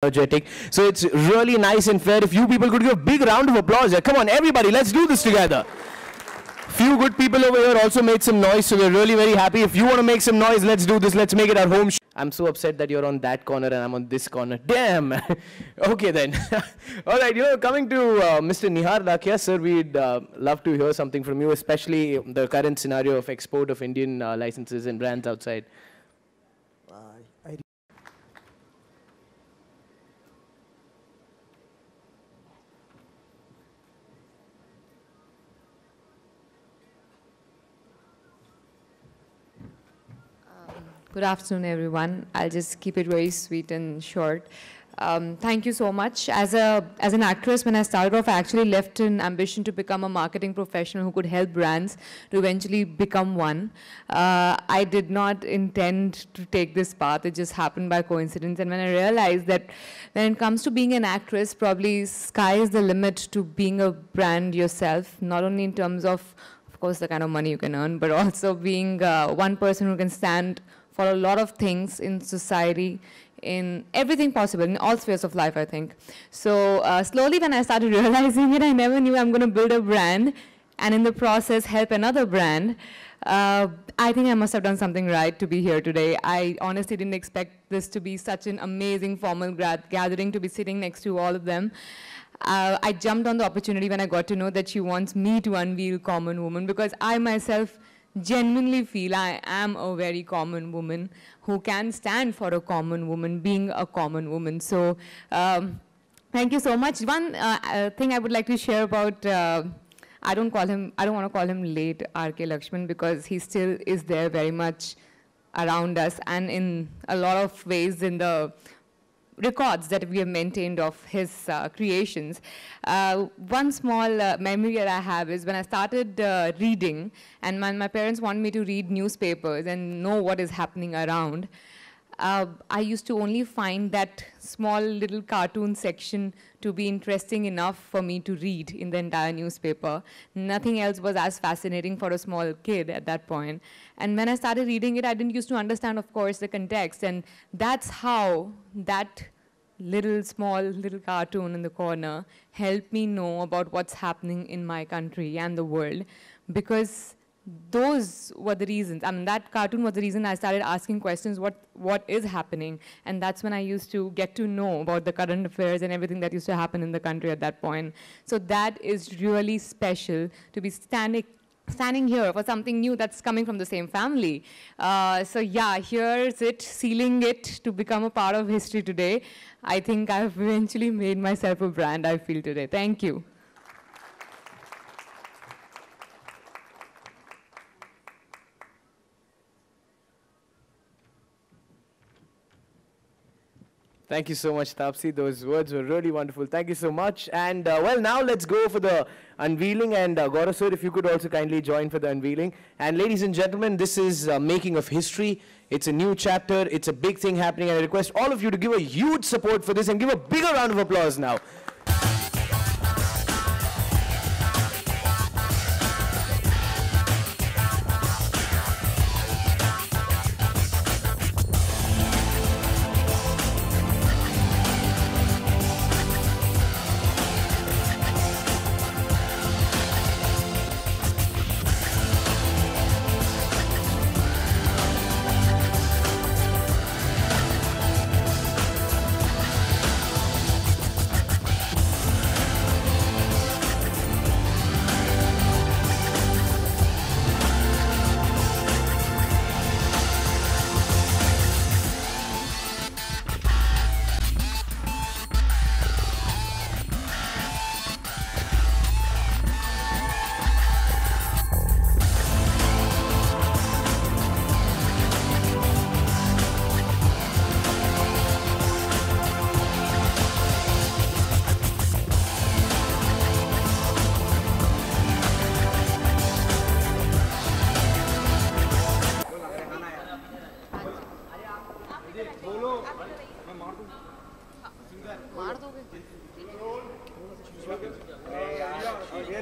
energetic. So it's really nice and fair if you people could give a big round of applause. Come on, everybody, let's do this together. Few good people over here also made some noise, so we're really very happy. If you want to make some noise, let's do this. Let's make it our home. I'm so upset that you're on that corner and I'm on this corner. Damn. Okay then. All right, coming to Mr. Nihar Lakhia, sir, we'd love to hear something from you, especially the current scenario of export of Indian licenses and brands outside. Good afternoon, everyone. I'll just keep it very sweet and short. Thank you so much. As an actress, when I started off, I actually left an ambition to become a marketing professional who could help brands to eventually become one. I did not intend to take this path. It just happened by coincidence. And when I realized that when it comes to being an actress, probably sky is the limit to being a brand yourself, not only in terms of course, the kind of money you can earn, but also being one person who can stand for a lot of things in society, in everything possible, in all spheres of life, I think. So slowly when I started realizing it, I never knew I'm going to build a brand and in the process help another brand. I think I must have done something right to be here today. I honestly didn't expect this to be such an amazing formal gathering, to be sitting next to all of them. I jumped on the opportunity when I got to know that she wants me to unveil Common Woman, because I myself genuinely feel I am a very common woman who can stand for a common woman, being a common woman. So thank you so much. One thing I would like to share about, I don't want to call him late R.K. Lakshman, because he still is there very much around us and in a lot of ways in the records that we have maintained of his creations. One small memory that I have is when I started reading, and my parents wanted me to read newspapers and know what is happening around. I used to only find that small little cartoon section to be interesting enough for me to read in the entire newspaper. Nothing else was as fascinating for a small kid at that point. And when I started reading it, I didn't used to understand, of course, the context. And that's how that small little cartoon in the corner helped me know about what's happening in my country and the world, because those were the reasons. I mean, that cartoon was the reason I started asking questions, what is happening? And that's when I used to get to know about the current affairs and everything that used to happen in the country at that point. So that is really special, to be standing here for something new that's coming from the same family. So yeah, here's it, sealing it to become a part of history today. I think I've eventually made myself a brand, I feel, today. Thank you. Thank you so much, Taapsee. Those words were really wonderful. Thank you so much. And well, now let's go for the unveiling. And Gaurav sir, if you could also kindly join for the unveiling. And ladies and gentlemen, this is making of history. It's a new chapter. It's a big thing happening. And I request all of you to give a huge support for this and give a bigger round of applause now.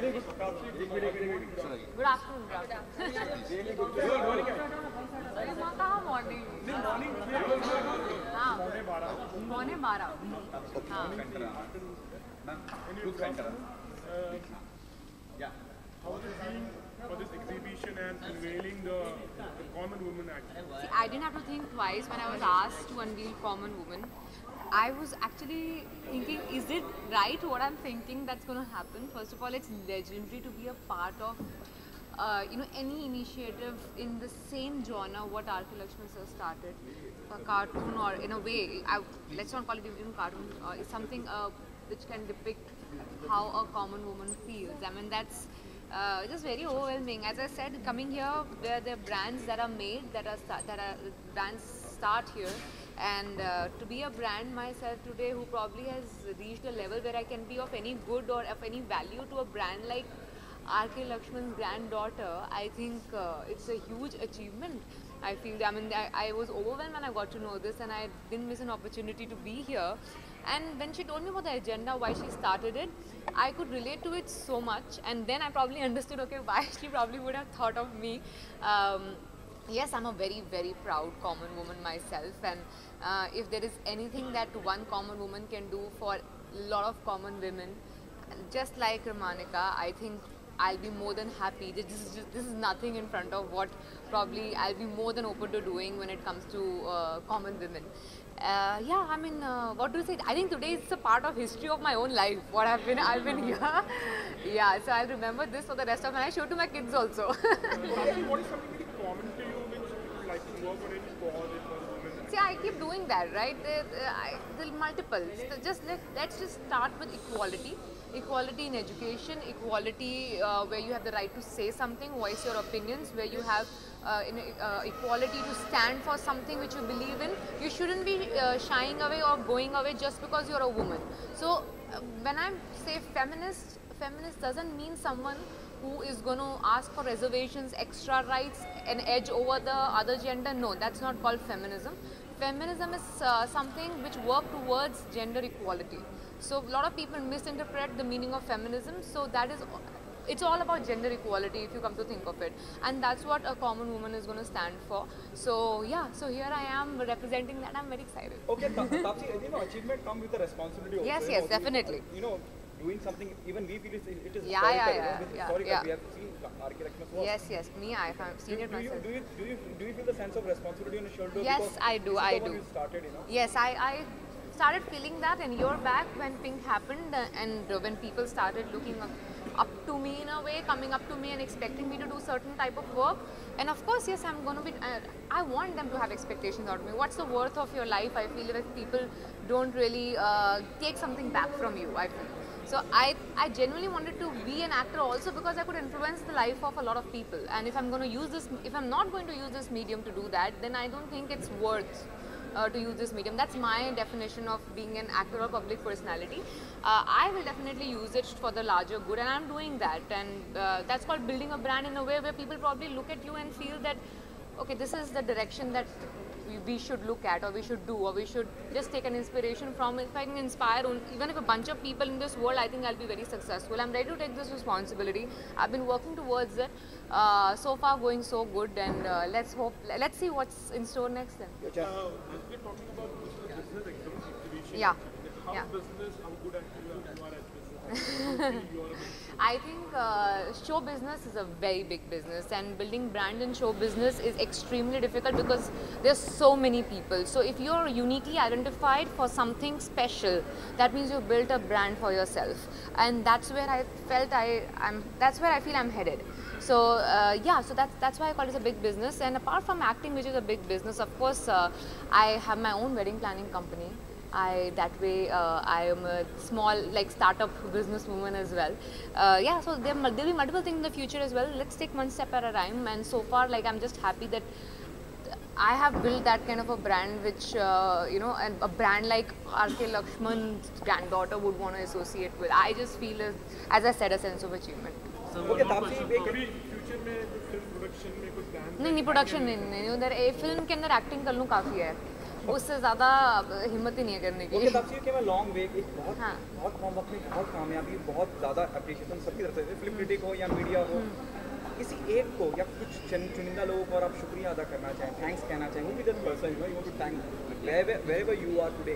Good afternoon. अरे माँ कहाँ morning? हाँ, पौने 12. हाँ. How is it being for this exhibition and unveiling the Common Woman actually? See, I didn't have to think twice when I was asked to unveil Common Woman. I was actually thinking, is it right what I'm thinking that's going to happen? First of all, it's legendary to be a part of any initiative in the same genre what R.K. Lakshman sir started. A cartoon, or in a way, let's not call it even cartoon, it's something which can depict how a common woman feels. I mean, that's just very overwhelming. As I said, coming here, there are brands that are made, brands start here. And to be a brand myself today who probably has reached a level where I can be of any good or of any value to a brand like R.K. Lakshman's granddaughter, I think it's a huge achievement. I feel, I mean, I was overwhelmed when I got to know this, and I didn't miss an opportunity to be here. And when she told me about the agenda, why she started it, I could relate to it so much. And then I probably understood, okay, why she probably would have thought of me. Yes, I'm a very, very proud common woman myself, and if there is anything that one common woman can do for a lot of common women, just like Ramanika, I think I'll be more than happy. This is nothing in front of what probably I'll be more than open to doing when it comes to common women. Yeah, I mean, what do you say? I think today is a part of history of my own life. I've been here. Yeah, so I'll remember this for the rest of my life. I show to my kids also. What is something very common to you which you would like to work on any cause for women? See, I keep doing that, right? There are multiple. So let's just start with equality. Equality in education, equality where you have the right to say something, voice your opinions, where you have equality to stand for something which you believe in. You shouldn't be shying away or going away just because you're a woman. So when I say feminist doesn't mean someone who is going to ask for reservations, extra rights, an edge over the other gender. No, that's not called feminism. Feminism is something which works towards gender equality. So a lot of people misinterpret the meaning of feminism. So it's all about gender equality if you come to think of it. And that's what a common woman is going to stand for. So yeah, so here I am representing that. I'm very excited. Okay, Taapsee, achievement comes with a responsibility also. Yes, definitely. Doing something, even we feel it is Yeah. historical. We have seen R.K. Lakshman's work. Yes, me, I have seen it myself. Do you feel the sense of responsibility on your shoulder? Yes, Because I do. this is the one you started, Yes, I started feeling that a year back when Pink happened, and when people started looking up to me in a way, coming up to me and expecting me to do certain type of work. And of course, yes, I'm going to be, I want them to have expectations out of me. What's the worth of your life, I feel, if people don't really take something back from you, I feel. So I genuinely wanted to be an actor also because I could influence the life of a lot of people. And if I'm going to use this, if I'm not going to use this medium to do that, then I don't think it's worth to use this medium. That's my definition of being an actor or public personality. I will definitely use it for the larger good, and I'm doing that. And that's called building a brand in a way where people probably look at you and feel that, okay, this is the direction that we should look at, or we should do, or we should just take an inspiration from. If I can inspire even if a bunch of people in this world, I think I'll be very successful. I'm ready to take this responsibility. I've been working towards it. So far going so good, and let's see what's in store next then. We're talking about business exhibition. Yeah. How business, how good at you are at business? I think show business is a very big business, and building brand in show business is extremely difficult because there's so many people. So if you're uniquely identified for something special, that means you built a brand for yourself, and that's where I felt that's where I feel I'm headed. So yeah, so that's why I call it a big business. And apart from acting, which is a big business, of course, I have my own wedding planning company. I am a small startup businesswoman as well. Yeah, so there'll be multiple things in the future as well. Let's take one step at a time. And so far, I'm just happy that I have built that kind of a brand, which and a brand like R.K. Lakshman's granddaughter would want to associate with. I just feel, as I said, a sense of achievement. Okay, Taapsee, future में film production में कुछ plan नहीं production नहीं उधर film के अंदर acting कर लूँ काफ़ी है. उससे ज़्यादा हिम्मत ही नहीं है करने की। ओके तापसी के मैं लॉन्ग वे एक बहुत हाँ। बहुत कम वक्त में बहुत कामयाबी बहुत ज़्यादा अप्रिशिएशन सबकी तरफ से फिल्म क्रिटिक हो या मीडिया हो किसी एक को या कुछ चुनिंदा लोगों को और आप शुक्रिया अदा करना चाहें थैंक्स कहना चाहें who be that person you want to thank wherever you are today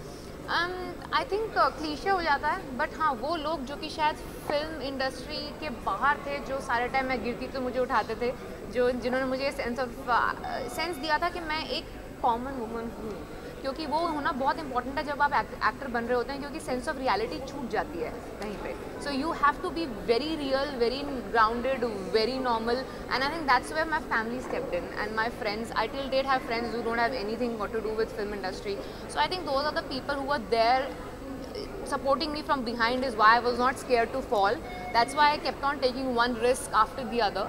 I think cliche हो जाता है, बट हाँ वो लोग जो कि शायद फिल्म इंडस्ट्री के बाहर थे, जो सारे टाइम मैं गिरती तो मुझे उठाते थे, जिन्होंने मुझे सेंस दिया था कि मैं एक कॉमन वुमन हूँ, क्योंकि वो होना बहुत इंपॉर्टेंट है जब आप एक्टर बन रहे होते हैं, क्योंकि सेंस ऑफ रियलिटी छूट जाती है कहीं पे। So you have to be very real, very grounded, very normal, and I think that's where my family stepped in and my friends. I till date have friends who don't have anything what to do with film industry. So I think those are the people who are there supporting me from behind is why I was not scared to fall. That's why I kept on taking one risk after the other.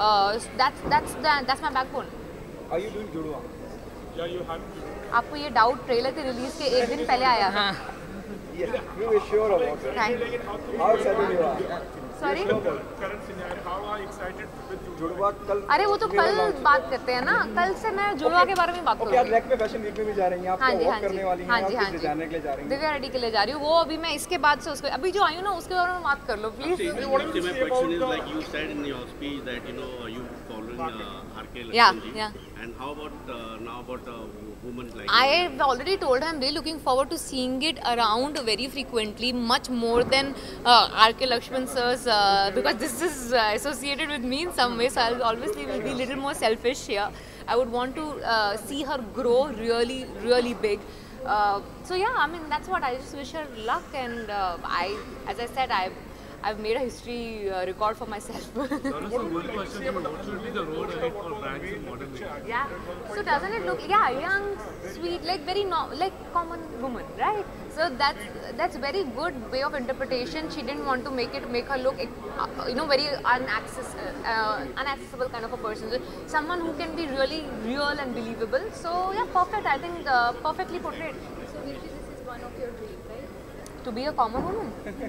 That's my backbone. are you doing judo Yeah, you have. आपको ये doubt trailer के release के एक दिन पहले आया था। yes you are sure about it thank how excited you are sorry Current scenario, how are you excited with you? जुड़वा कल अरे वो तो कल बात करते हैं ना, कल से मैं जुड़वा के बारे में बात ओके आप करूँगी। रैक में फैशन वीक में भी जा रही हैं आप हाँ जी, वॉक हाँ करने जी, वाली हैं हाँ आप जी, किस हाँ जी। डिजाइनर के लिए जा रही हैं दिव्या रेड्डी के लिए जा रही हूँ, वो अभी मैं इसके बाद से उसको अभी जो आई हूँ ना उसके बारे में बात कर लो please. What do you My say question is about like you said in your speech that you following RK Yeah, Lakshmanji. yeah. And how about now about women like I have already told her I'm really looking forward to seeing it around very frequently, much more than RK Lakshman sir's, because this is associated with me in some way, so I'll obviously will be a little more selfish here. I would want to see her grow really, really big. So yeah, I mean that's what I just wish her luck, and as I said, I've made a history record for myself. One question: what should be the road ahead for brands in modern day? Yeah. So doesn't it look young, sweet, like very like common woman, right? So that's very good way of interpretation. She didn't want to make her look very unaccessible kind of a person. So someone who can be really real and believable. So yeah, perfect. I think perfectly portrayed. So Virki, this is one of your dreams, right? To be a common woman.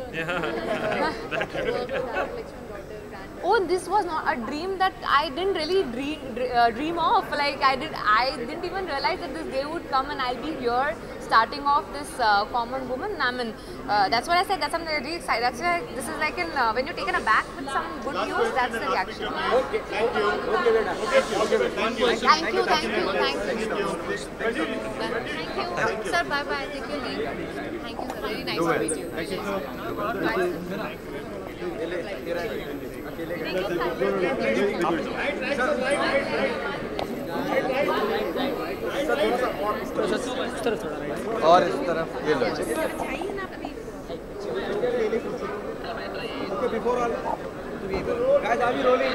Oh, this was not a dream that I didn't really dream of. Like I didn't even realize that this day would come and I'll be here starting off this common woman. I mean, that's what I said. That's something really excited. That's why this is like when you're taken aback with some good news. That's the reaction. okay thank you okay beta Thank you. Thank you. Sir, bye bye. Take your leave. Thank you, sir. Very nice to meet you. Thank you. और इस तरफ ये लो जी। okay before all guys are we rolling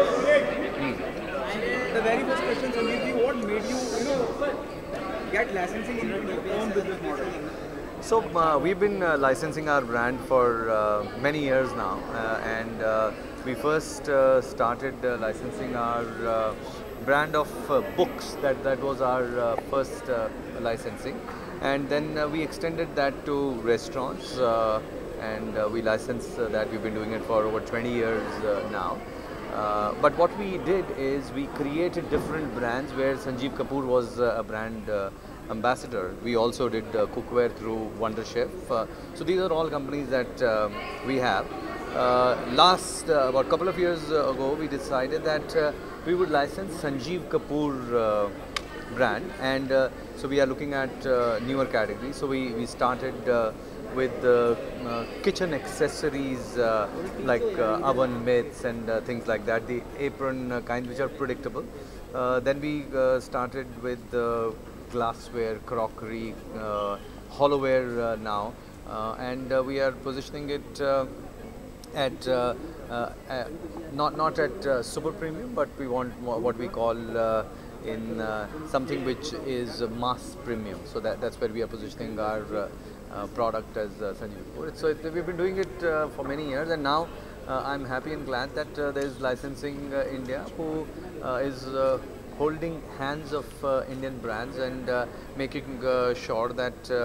the very first question Sandeep ji what made you get licensing in your own business model So we've been licensing our brand for many years now, and we first started licensing our brand of books. That was our first licensing, and then we extended that to restaurants, and we licensed that. We've been doing it for over 20 years now. But what we did is we created different brands where Sanjeev Kapoor was a brand ambassador. We also did cookware through Wonder Chef. So these are all companies that we have. About a couple of years ago, we decided that we would license Sanjeev Kapoor brand, and so we are looking at newer categories. So we started with kitchen accessories like oven mitts and things like that, the apron kind which are predictable. Then we started with glassware, crockery, hollowware now, and we are positioning it at not at super premium, but we want what we call in something which is mass premium. So that's where we are positioning our product as Sanjeev Kapoor. So we've been doing it for many years, and now I'm happy and glad that there is Licensing India, who is holding hands of Indian brands and making sure that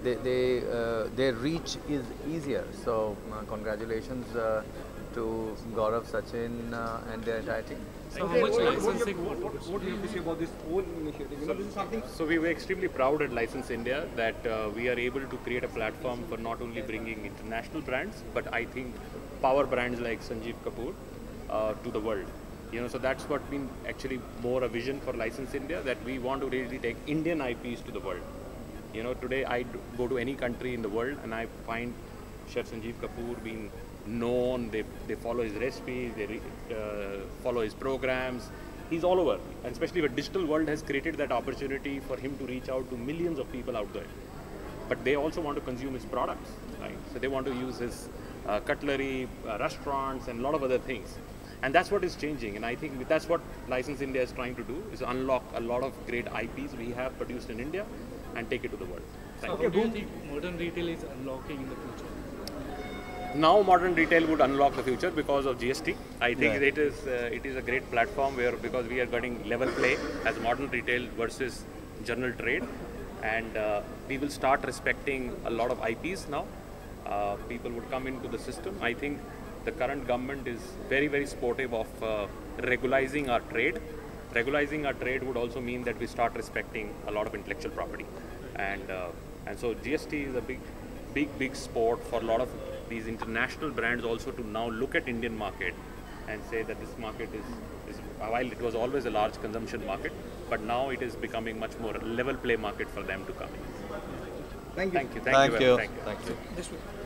their reach is easier. So congratulations to Gaurav, Sachin, and their entire team. So how much licensing? What do you have to say about this whole initiative? You know, this is something. So we were extremely proud at License India that we are able to create a platform for not only bringing international brands, but I think power brands like Sanjeev Kapoor to the world. You know, so that's what been actually more a vision for License India, that we want to really take Indian IPs to the world. You know, today I go to any country in the world and I find Chef Sanjeev Kapoor being known, they follow his recipes, they follow his programs. He's all over, and especially the digital world has created that opportunity for him to reach out to millions of people out there. But they also want to consume his products, right? So they want to use his cutlery, restaurants, and a lot of other things. And that's what is changing, and I think that's what License India is trying to do, is unlock a lot of great IPs we have produced in India and take it to the world. So how do you think modern retail is unlocking in the future? Now modern retail would unlock the future because of GST. I think it is a great platform where, because we are getting level play as modern retail versus general trade, and we will start respecting a lot of IPs now. People would come into the system. I think the current government is very, very supportive of regularizing our trade. Regularizing our trade would also mean that we start respecting a lot of intellectual property, and so GST is a big sport for a lot of these international brands also to now look at Indian market and say that this market is while it was always a large consumption market, but now it is becoming much more level play market for them to come in. Thank you. Thank you. Thank you. This way.